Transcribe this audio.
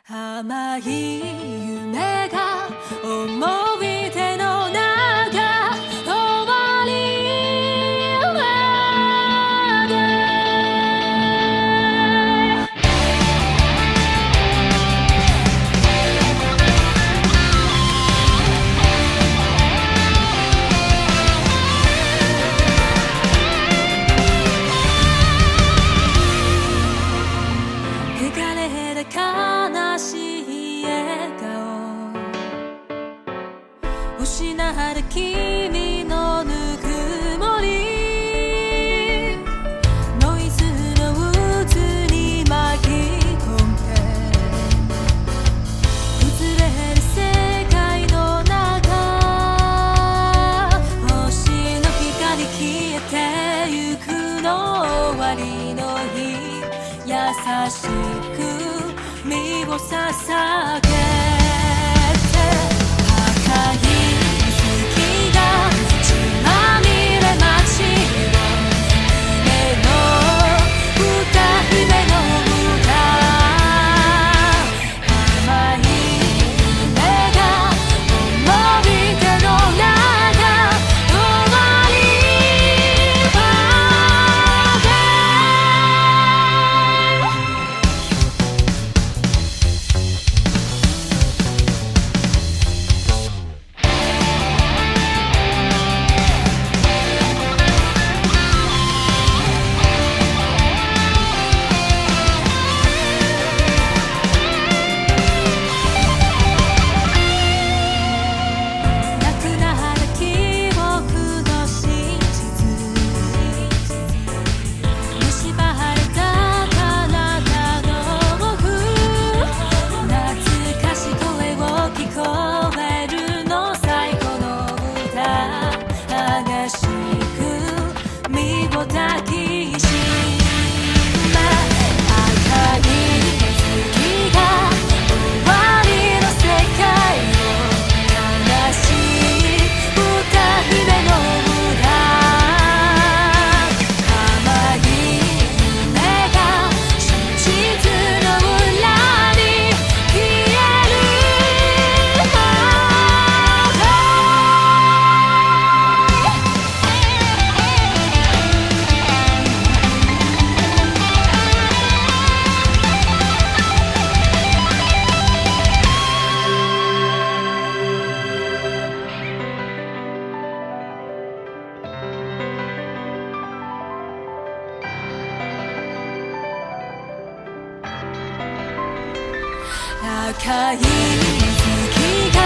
甘い夢が思い出の中終わりまで疲れた悲しい笑顔失われ君のぬくもりノイズの渦に巻き込んで崩れる世界の中星の光消えてゆくの終わりの日優しく身を捧げて赤い月が血まみれ街を夢の歌姫の歌甘い夢が思い出の中終わりまでなくなる記憶の真実蝕まれた体の奥懐かしい声を聞こえるの最後の歌激しく身を抱きしめ赤い月が終わりの世界を悲しい歌姫の歌甘い夢が真実の裏に消えるまで赤い月が